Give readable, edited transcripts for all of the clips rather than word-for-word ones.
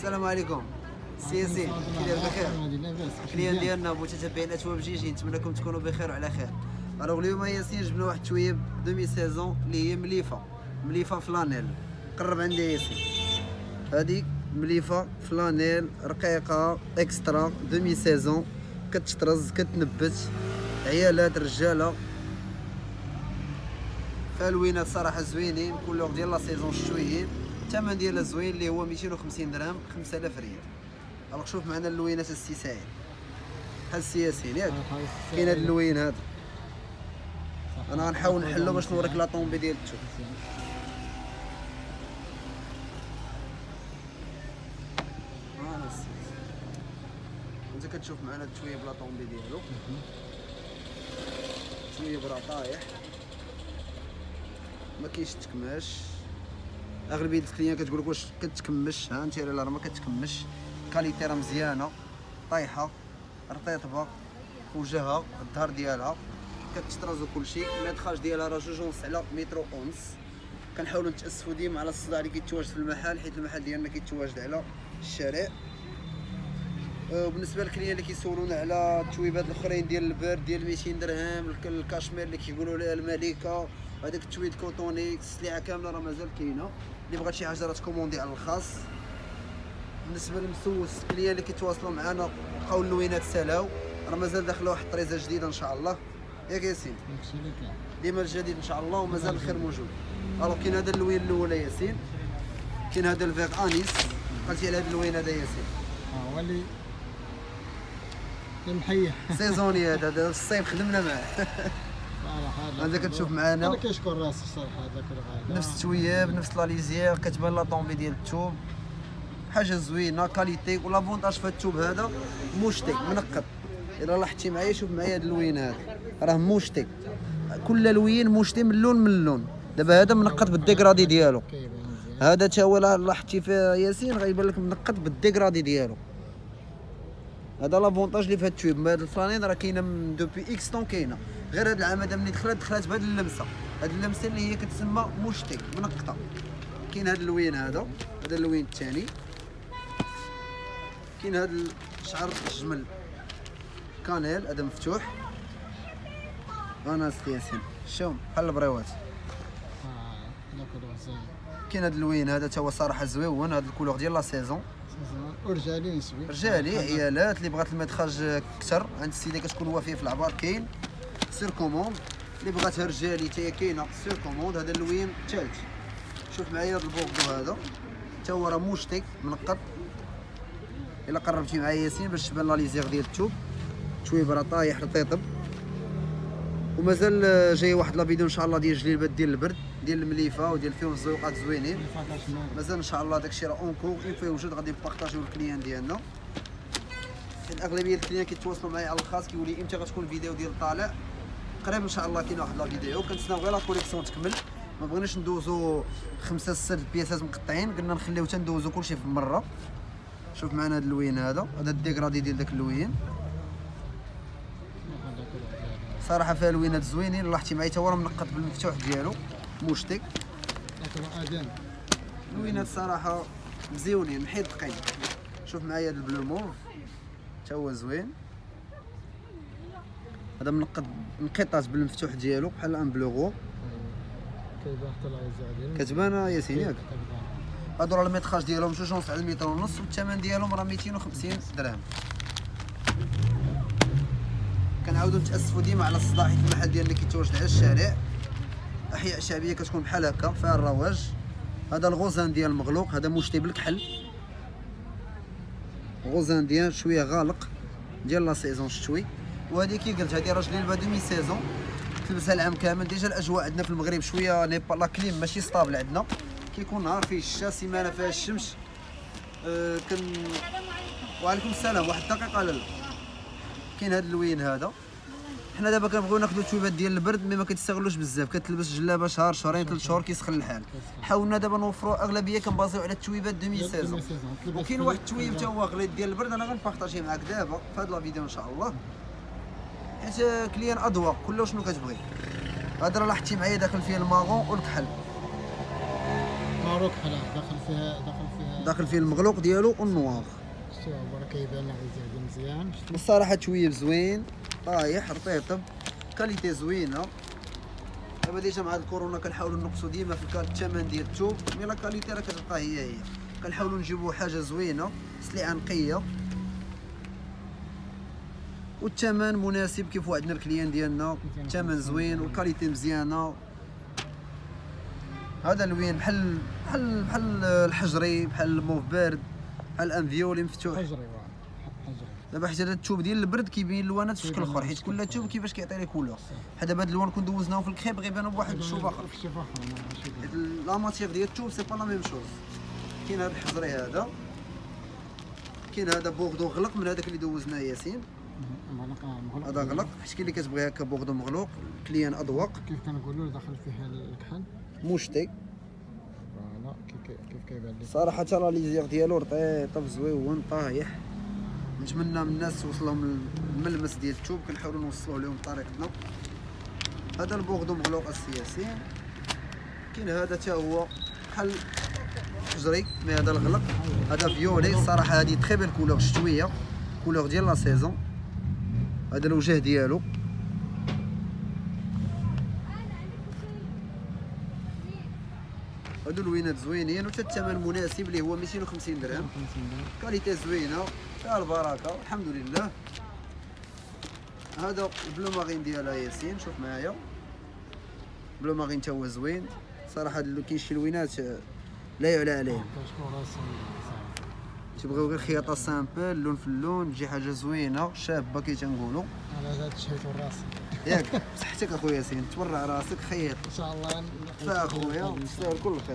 السلام عليكم سي ياسين، كي داير بخير؟ كليان ديالنا متتبعين اتواب جيجي، نتمنىكم تكونوا بخير وعلى خير. الوغ اليوم ياسين جبنا واحد التويب دومي سيزون اللي هي مليفه فلانيل. قرب عندي ياسين، هذه مليفه فلانيل رقيقه اكسترا دومي سيزون، كتطرز كتنبت عيالات رجاله، فالوينات صراحه زوينين، كولور ديال لا سيزون شويين، الثمن ديالها زوين اللي هو 250 درهم 5000 ريال. الوغ شوف معنا اللوينات السي سعيد بحال السي ياسين ياك، كاين هاد اللوين هذا انا غنحاول نحلو باش نوريك لا طومبي ديال التوب. انت كتشوف معنا التويب لا طومبي ديالو، تويب راه طايح ما كاينش تكماش. اغلبيه الكليان كتقول لك واش كتكمش، ها انت راه ما كتكمش، كاليتي راه مزيانه، طايحه رطيطبه وجهها الظهر ديالها كتطرز وكلشي. الميتراج ديالها راه 2.5 على متر ونص. كنحاولوا نتاسفوا ديما على الصداع اللي كيتواجد في المحل، حيت المحل ديالنا كيتواجد على الشارع. وبالنسبه للكليان اللي كيسولونا على التويبات الاخرين ديال البرد ديال 200 درهم، الكاشمير اللي كيقولوا لها الملكه، هذاك التويد كوطوني، السلعه كامله راه مازال كاينه. اللي بغات شي حاجه راه تكوموندي على الخاص. بالنسبه للمسوس الكليان اللي كيتواصلوا معنا بقاو اللوينات سالاو، راه مازال داخله واحد الطريزه جديده ان شاء الله ياك ياسين، ديما الجديد ان شاء الله ومازال الخير موجود. الوغ كاين هذا اللوين الاول ياسين، كاين هذا الفيغ انيس، قلتي على هذا اللوين هذا ياسين هو اللي محيح سيزوني هذا الصيف خدمنا معاه. هذا كتشوف معنا انا كنشكر راسي الصراحه، هذاك الغايه نفس التوياب نفس لا ليزيير، كتبان لا طومبي ديال التوب حاجه زوينه كاليتي. ولافونتاج في التوب هذا موشتي منقط. الا لاحظتي معايا شوف معايا هذا اللوين هذا راه موشتي، كل لوين موشتي من اللون. دابا هذا منقط بالديكرادي ديالو، هذا تا هو لاحظتي في ياسين غيبان لك منقط بالديكرادي ديالو. هذا لافونتاج اللي في هاد التويب. هاد الفلانين راه كاينه من دوبي اكس طون، كاينه غير هاد العام هذا ملي دخلت بهاد اللمسه، هاد اللمسه اللي هي كتسمى موشتي منقطه. كاين هاد اللوين هذا اللوين الثاني، كاين هاد الشعر الجمل كانيل هذا مفتوح. انا ياسين شوف بحال البريوات. كاين هاد اللوين هذا تا هو صراحه زويون، هاد الكولور ديال لا سيزون ورجالي نسوي رجالي عيالات. اللي بغات الميتراج كثر عند السيده كتكون وافيه في العبار كاين سير كوموند، اللي بغاتها رجالي حتى هي كاينه سير كوموند. هذا اللوين الثالث، شوف معايا هذا البوردو هذا تا هو راه موشتي منقط. الا قربتي معايا ياسين باش تبان لا ليزيغ ديال التوب، تويب راه طايح رطيطب. ومازال جاي واحد لا فيديو ان شاء الله ديال جليبات ديال البرد ديال المليفه وديال فيهم الزويقات زوينين، مازال ان شاء الله داكشي راه اونكور ينفع يوجد، غادي نبارطاجيو الكليان ديالنا. الاغلبيه الكليان كيتواصلوا معايا على الخاص كيقول لي امتى غتكون الفيديو ديال طالع. قريب ان شاء الله كاين واحد لا فيديو، كنتسناو غير لا كوليكسيون تكمل، ما بغيناش ندوزو 5 6 بياسات مقطعين، قلنا نخليو حتى ندوزو كلشي في مره. شوف معنا هذا اللوين هذا الديكرادي ديال داك اللوين، صراحه فيها لوينات زوينين. لاحظتي معايا تا هو راه منقط بالمفتوح ديالو موشتي. لوينات صراحه مزيونين محيدقين. شوف معايا هذا البلو موف تا هو زوين، هذا منقط انقطاج بالمفتوح ديالو بحال ان بلوغو. كتبان ياسين ياك. هادو راه الميتراج ديالهم 2.5 على المتر ونص، والثمن ديالهم راه 250 درهم. كنعاودو نتاسفوا ديما على الصداع، حيت المحل ديالنا كيتواجد على الشارع، احياء شعبيه كتكون بحال هكا فيها الرواج. هذا الغوزان ديال المغلوق، هذا موشتي بالكحل، غوزان ديال شويه غالق ديال لا سيزون الشتوي. وهذه كي قلت هذه راه جليبه دومي سيزون تلبسها العام كامل. ديجا الاجواء عندنا في المغرب شويه نيبا لا كليم ماشي ستابل عندنا، كيكون نهار فيه الشتا، سيمانه فيها الشمس. وعليكم السلام، واحد الدقيقه. لا كاين هذا اللوين هذا. حنا دابا كنبغيو ناخذوا التويبات ديال البرد مي ما كتستغلوش بزاف، كتلبس جلابه شهر شهرين 3 شهور كيسخن الحال. حاولنا دابا نوفروا اغلبيه كنبازيو على التويبات دومي سيزون. وكاين واحد التويب تا هو غليظ ديال البرد، انا غنبارطاجيه معاك دابا في هذا لا فيديو ان شاء الله، حيت كليان اذواق كله شنو كتبغي. هذا راه لاحظتي معايا داخل فيه الماغون والكحل. ماروك حلا داخل فيها داخل فيه المغلوق ديالو والنواغ. شتي هو راه كيبان لك زاد مزيان. شتي الصراحه شويه زوين طايح رطيطب كاليتي زوينه. دابا ديجا مع الكورونا كنحاولوا نقصوا ديما في الثمن ديال الثوب، مي لا كاليتي راه كتبقى هي كنحاولوا نجيبوا حاجه زوينه سلعه نقيه والثمن مناسب كيف وعدنا الكليان ديالنا. الثمن زوين والكاليتي مزيانه. هذا اللوين بحال الحجري، بحال الموف بارد، بحال الانفيولي مفتوح. حجري حجري. دابا حيت هذا الثوب ديال البرد كيبين اللوانات في شكل اخر، حيت كل ثوب كيفاش كيعطي لك كولور. بحال دابا هاد اللوان كون دوزناهم في الكريب غيبانوا بواحد الشوب اخر. لا ماتيغ ديال الثوب سي با لا ميم شوز. كاين هذا الحجري هذا، كاين هذا بوغدو غلق من هذاك اللي دوزناه ياسين. هذا غلق حيت كاين اللي كتبغي هكا بوغدو مغلوق كليان اذواق. كيف كنقولوا داخل فيه الكحل مشتي. فوالا كيف كيبان لك. صراحه لا ليزيغ ديالو رطيطه زويون طايح. نتمنى من الناس توصلهم الملمس ديال الثوب، كنحاولوا نوصلوه لهم بطريقتنا. هذا البوغدو مغلوق السياسي. كاين هذا حتى هو بحال حجري مي هذا الغلق. هذا فيولي. الصراحه هذه تري بيل كولور شتويه، كولور ديال لا سيزون. هذا الوجه ديالو هادو لوينات زوينين وتا الثمن مناسب اللي هو 250 درهم. كاليتي زوينه فيها البركه الحمد لله. هذا البلو مارين ديالها ياسين، شوف معايا بلو مارين تا هو زوين. صراحه كاين شي لوينات لا يعلى عليهم. تيبغيو غير خياطه سامبل، لون في اللون، تجي حاجه زوينه شابه كي تنقولوا. انا زاد شهيت راسي ياك بصحتك اخويا ياسين، تورع راسك خيط ان شاء الله. فا اخويا تستاهل كل خير.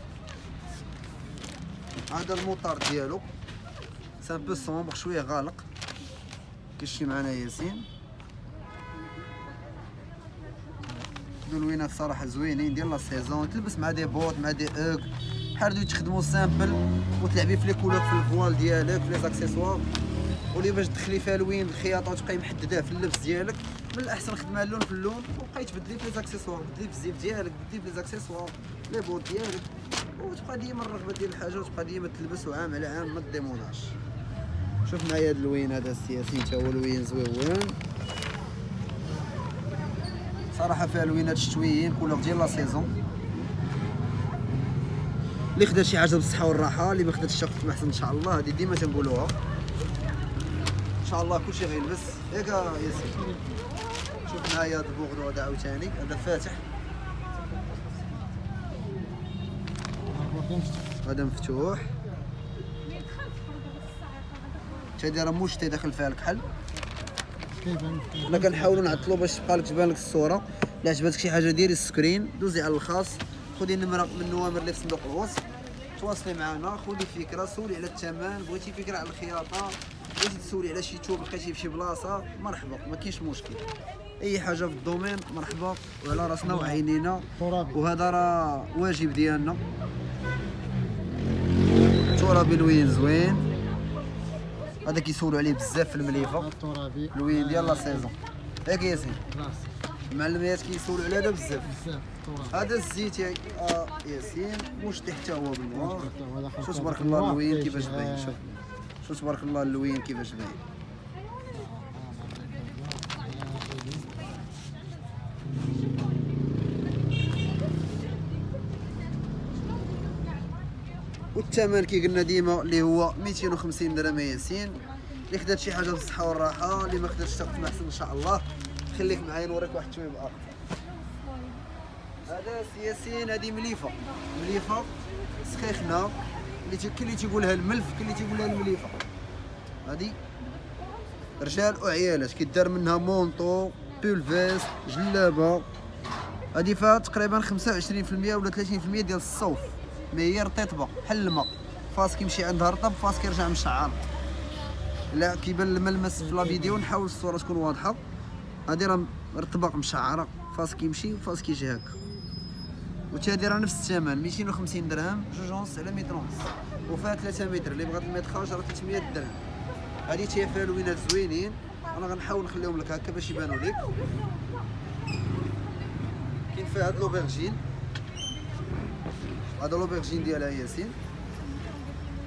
هذا الموطار ديالو سامبل سومبر شويه غالق كيشتي معنا ياسين. هادو لوينات صراحه زوينين ديال لا سيزون، تلبس مع دي بوط مع دي اوغ بحال هادو تخدموا سامبل وتلعبي في لي كولور في الفوال ديالك في لي زاكسيسوار، واللي باش تدخلي فيها لوين الخياطه وتبقاي محدداه في اللبس ديالك. من الاحسن خدمها اللون في اللون وبقاي تبدلي في لي زاكسيسوار، بدلي في الزيف ديالك، بدلي في لي زاكسيسوار لي بوط ديالك، وتبقى ديما الرغبه ديال الحاجه وتبقى ديما تلبس وعام على عام ما ديموناش. شوف معايا هاد اللوين هذا السياسي تا هو لوين زويون صراحه. فيها لوينات شتويين كولور ديال لا سيزون. اللي خدا شي حاجه بالصحه والراحه، اللي ما خداتش شافت محسن ان شاء الله. هذه ديما تنقولوها ان شاء الله كلشي غيلبس ياك ياسين. شوف معايا هذا البوغدو هذا عاوتاني، هذا فاتح، هذا مفتوح. هادي راه مشتي داخل فيها الكحل. حنا كنحاولوا نعطلوا باش تبقى لك تبان لك الصوره. الا عجبتك شي حاجه ديري السكرين، دوزي على الخاص، خذي النمره من النوامر اللي في صندوق الوصف، تواصلي معنا، خذي فكره، سولي على الثمن، بغيتي فكره على الخياطه، بغيتي تسولي على شي ثوب لقيتيه في شي بلاصه، مرحبا ما كاينش مشكل. اي حاجه في الدومين مرحبا وعلى راسنا وعينينا، وهذا راه واجب ديالنا. ترابي لوين زوين، هذا كيسولوا عليه بزاف في المليفه. الترابي لوين ديال لا سيزون ياك ياسين. المعلميات كيسولوا على هذا بزاف. هذا الزيت يا ياسين مشتي حتى هو بالنوار. شوف تبارك الله اللوين كيفاش باين، شوف تبارك الله اللوين كيفاش باين. والثمن كي قلنا ديما اللي هو 250 درهم ياسين. اللي خدات شي حاجه بالصحه والراحه، اللي ما خداتش تاخذ محسن ان شاء الله. خليك معايا نوريك واحد التويب اخر. هذا ياسين هذه مليفه سخيخنه، كاين اللي تيقولها الملف، كاين اللي تيقولها المليفه. هذه رجال وعيالات كيدار منها مونطو، بولفيست، جلابه. هذه فيها تقريبا 25% ولا 30% ديال الصوف، مي هي رطيطبه بحال الماء، فاس كيمشي عندها رطب فاس كيرجع مشعر. لا كيبان الملمس في لا فيديو، نحاول الصوره تكون واضحه. هذه راه رطبه مشعره، فاس كيمشي وفاس كيجي هكا. وهذه راه نفس الثمن 250 درهم، 2.5 على متر ونص، وفيها 3 متر. اللي بغات الميتراج راه 300 درهم. هذه تاهي فيها لوينات زوينين، انا غنحاول نخليهم لك هكا باش يبانوا لك. كاين فيها هاد لوبرجين، هذا لوبرجين ديالها ياسين.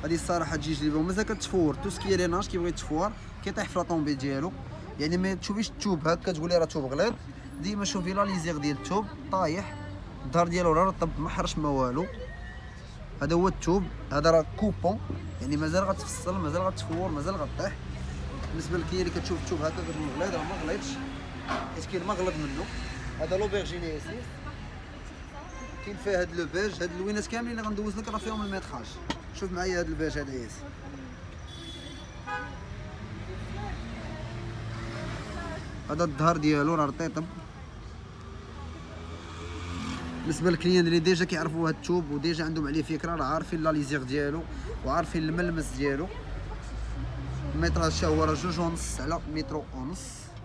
هذه الصراحه تجي جليبه ومازال كتفور تو سكي ريناج كيبغي يتفور كيطيح في لاطومبي ديالو. يعني ما تشوفيش التوب هكا تقولي راه توب غليظ، ديما شوفي لا ليزيغ ديال التوب طايح، الظهر ديالو راه رطب ما حرش ما والو. هذا هو التوب، هذا راه كوبون يعني مازال غتفصل مازال غتفور مازال غطيح. بالنسبه للكليان اللي كتشوف التوب هكا كتقول غليظ راه ما غليظش حيت كاين ما غلظ منه. هذا لوبيرجين ياسيس كاين فيه هاد لو بيج، هاد اللوينات كاملين اللي غندوز لك راه فيهم الميتراج. شوف معايا هاد البيج هذا ياسين، هذا الظهر ديالو راه رطيطب. بالنسبه للكليان اللي ديجا كيعرفوا هاد التوب وديجا عندهم عليه فكره راه عارفين لا ليزيغ ديالو وعارفين الملمس ديالو. الميتراج حتى هو راه 2.5 على متر ونص.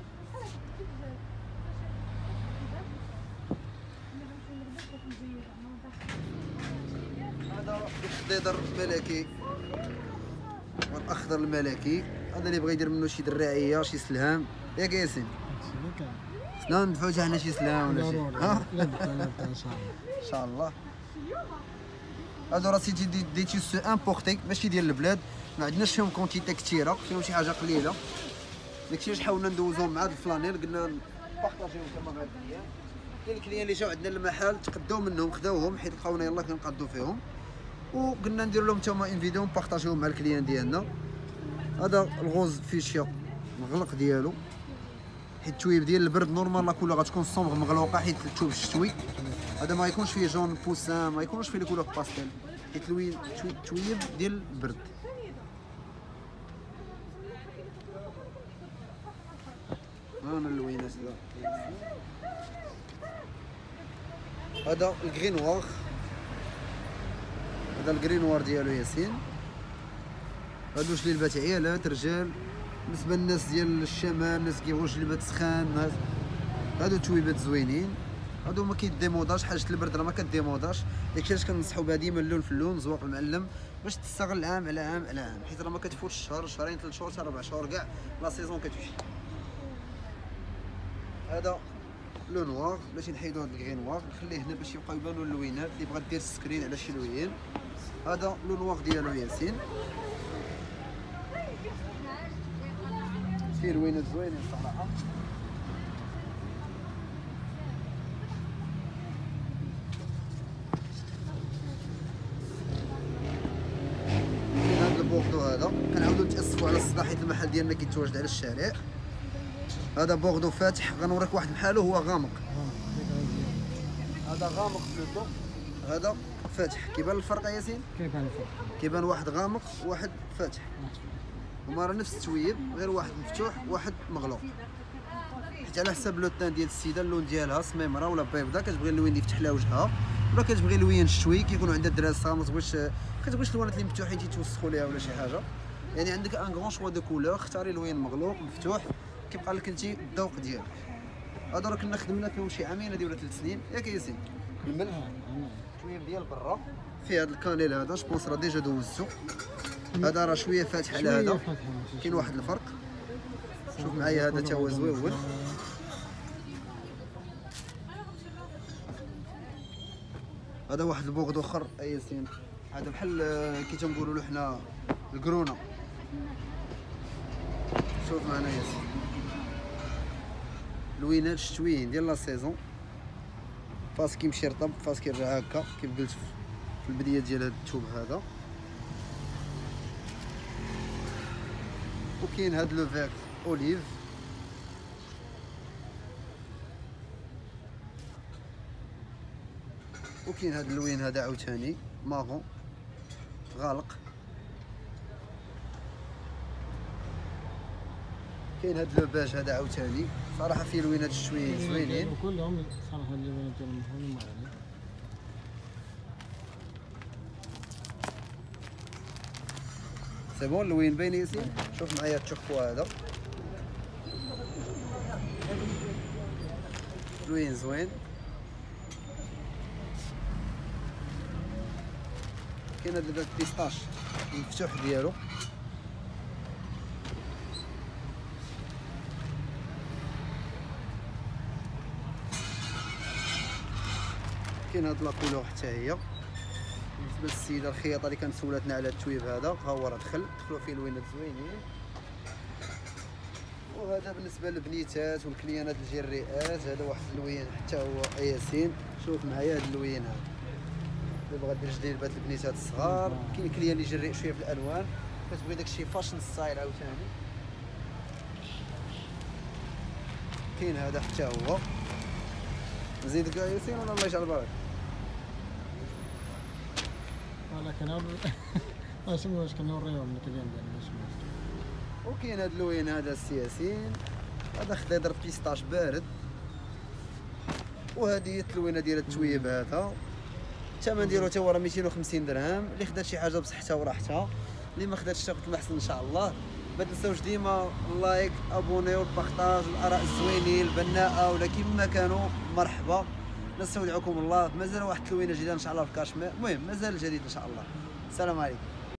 هذا الخضيضر الملكي والاخضر الملكي، هذا اللي بغى يدير منه شي دراعيه شي سلهام ياك ياسين. لا ندفعو حتى حنا شي سلهام ولا شي ها ان شاء الله. هادو راه سيتي دي تيسو امبورتي ماشي ديال البلاد، ما عندناش فيهم كونتيتي كثيره، فيهم شي حاجه قليله. داكشي علاش حاولنا ندوزوهم مع هاد الفلانيل، قلنا نبارطاجيوهم كما مع الكليان. كاين الكليان اللي جاو عندنا للمحل تقداو منهم خداوهم حيت لقاونا يلاه كنقادو فيهم، وقلنا ندير لهم حتى هما ان فيديو نبارطاجيوهم مع الكليان ديالنا. هذا الغوز فيشيا مغلق ديالو حيت التويب ديال البرد نورمال لا كولور غتكون صومغ مغلوقه حيت التوب الشتوي. هذا ما يكونش فيه جون بوسان، ما يكونش فيه الكولور باستيل حيت التويب ديال البرد. هانا اللوينات هذا الكري نوار، هذا الكري نوار ديالو ياسين. هادو جليبات عيالات رجال، بالنسبه للناس ديال الشمال الناس كيبغيو جليبات سخان، هادو تويبات زوينين. هادو ما كيديموداش حاجه البرد راه ما كديموداش، داكشي علاش كنصحو بها ديما اللون في اللون زواق المعلم باش تستغل عام على عام على عام، حيت راه ما كتفوتش شهر شهرين 3 شهور حتى 4 شهور كاع لا سيزون كتمشي. هذا لو نوار باش نحيدو هاد الكري نوار نخليه هنا باش يبقاو يبانو اللوينات اللي بغات دير سكرين على شي لوين. هذا لو نوار ديالو ياسين، فيه لوينات زوينين صراحه. هذا البوردو هذا كنعاودو نتاسفوا على الصداع حيت المحل ديالنا كيتواجد على الشارع. هذا بوردو فاتح، غنوريك واحد بحالو هو غامق. هذا غامق بلوتو، هذا فاتح. كيبان الفرق ياسين؟ كيبان الفرق، كيبان واحد غامق وواحد فاتح، هما راه نفس التويب غير واحد مفتوح وواحد مغلوق، حيت على حساب لو تان ديال السيده اللون ديالها سميمره ولا بيضاء كتبغي اللوين اللي يفتح لها وجهها، ولا كتبغي لوين شتوي كيكونوا عندها الدراري الصغار ما كتبغيش اللوانات اللي مفتوحين تيتوسخوا ليها ولا شي حاجه. يعني عندك ان غون شوا دو كولور، اختاري لوين مغلوق مفتوح كيبقى لك انت الذوق ديالك. هادو راه كنا خدمنا فيهم شي عامين هادي ولا 3 سنين ياك ياسين. الملح شويه ديال برا في هذا الكانيل هذا جوبونس راه ديجا دوزتو. هذا راه شويه فاتح على هذا، كاين واحد الفرق. شوف معايا هذا تا هو زويون. هذا واحد البوغد اخر ياسين، هذا بحال كي تنقولوا له حنا الكرونه. شوف معنا ياسين لوينات شتويين ديال لا سيزون، فاس كيمشي رطب فاس كيرجع هكا كيف قلت في البدايه ديال هذا التوب هذا. وكاين هاد لو فيغ اوليف، وكاين هاد اللوين هذا عاوتاني مارون غالق. كاين هاد لو باج هذا عاوتاني صراحه فيه لوينات شويه زوينين كلهم صراحه اللوينات ديالهم مهمين. سي بون اللوين باين ياسين. شوف معايا التشكو هذا لوين زوين. كاين هذا البيستاش المفتوح ديالو، كاين هاد لا كولور حتى هي. بالنسبه للسيده الخياطه اللي كانت سولاتنا على التويب هذا، ها هو راه دخلوا فيه لوينات زوينين. وهذا بالنسبه للبنيتات والكليانات الجريئات، هذا واحد اللوين حتى هو ياسين. شوف معايا هذا اللوين هذا اللي بغا دير جديد لبات البنيتات الصغار. كاين كليان اللي يجرئ شويه في الالوان، كتبغي داكشي فاشن ستايل عاوتاني. كاين هذا حتى هو. نزيدك يا ياسين ولا الله يجعل البركه؟ ولكن اسمو واش كنوريهم الكليان ديالنا اسمو. وكاين هذا اللوين هذا السي ياسين، هذا خضيضر بيستاش بارد. وهذه اللوينه ديال التويب هذا، الثمن ديالو تا هو راه 250 درهم. اللي خدات شي حاجه بصحتها وراحتها، اللي ما خداتش تاخذ المحسن ان شاء الله. ما تنساوش ديما اللايك، ابونيو، البارطاج، الاراء الزوينين، البناءه ولا كيما كانوا مرحبا. نستودعكم الله. مازال واحد اللوينه جديده ان شاء الله في كاشمير. المهم مازال جديد ان شاء الله. السلام عليكم.